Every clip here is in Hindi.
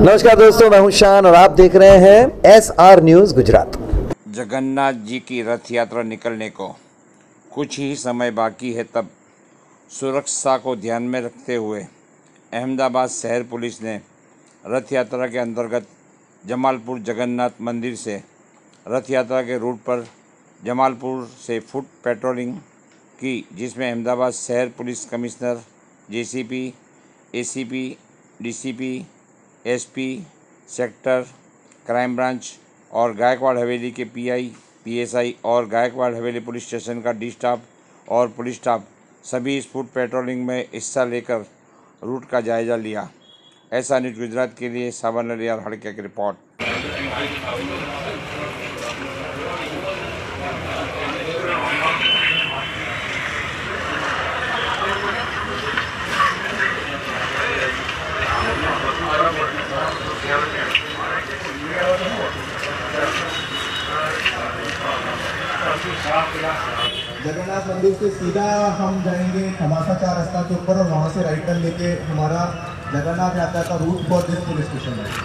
नमस्कार दोस्तों, मैं हूं शान और आप देख रहे हैं SR न्यूज़ गुजरात। जगन्नाथ जी की रथ यात्रा निकलने को कुछ ही समय बाकी है, तब सुरक्षा को ध्यान में रखते हुए अहमदाबाद शहर पुलिस ने रथ यात्रा के अंतर्गत जमालपुर जगन्नाथ मंदिर से रथ यात्रा के रूट पर जमालपुर से फुट पेट्रोलिंग की, जिसमें अहमदाबाद शहर police commissioner, JCP, ACP, DCP, SP, sector, crime branch और गायकवाड़ हवेली के PI, PSI और गायकवाड़ हवेली पुलिस स्टेशन का D स्टाफ और पुलिस स्टाफ सभी इस फुट पेट्रोलिंग में हिस्सा लेकर रूट का जायजा लिया। ऐसा न्यूज़ गुजरात के लिए सावन नलियार हड़के की रिपोर्ट। जगन्नाथ मंदिर से सीधा हम जाएंगे खमासा 4 रास्ता के ऊपर और वहाँ से राइट टर्न लेके हमारा जगन्नाथ यात्रा का route for this police station है।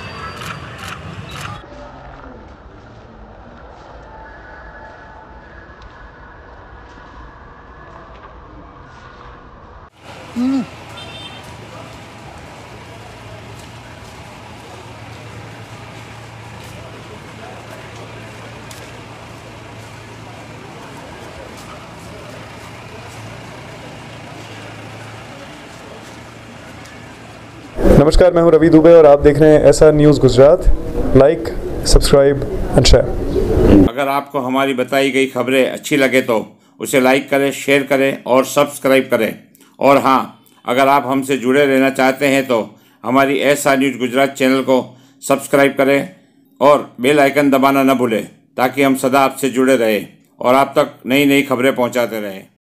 नमस्कार, मैं हूं रवि दुबे और आप देख रहे हैं SR news Gujarat. Like, subscribe and share. अगर आपको हमारी बताई गई खबरें अच्छी लगे तो उसे लाइक करें, शेयर करें और सब्सक्राइब करें। और हाँ, अगर आप हमसे जुड़े रहना चाहते हैं तो हमारी SR न्यूज़ गुजरात चैनल को सब्सक्राइब करें और बेल आइकन दबाना न भूलें, ताकि हम सदा आपसे जुड़े रहें और आप तक नई नई खबरें पहुंचाते रहें।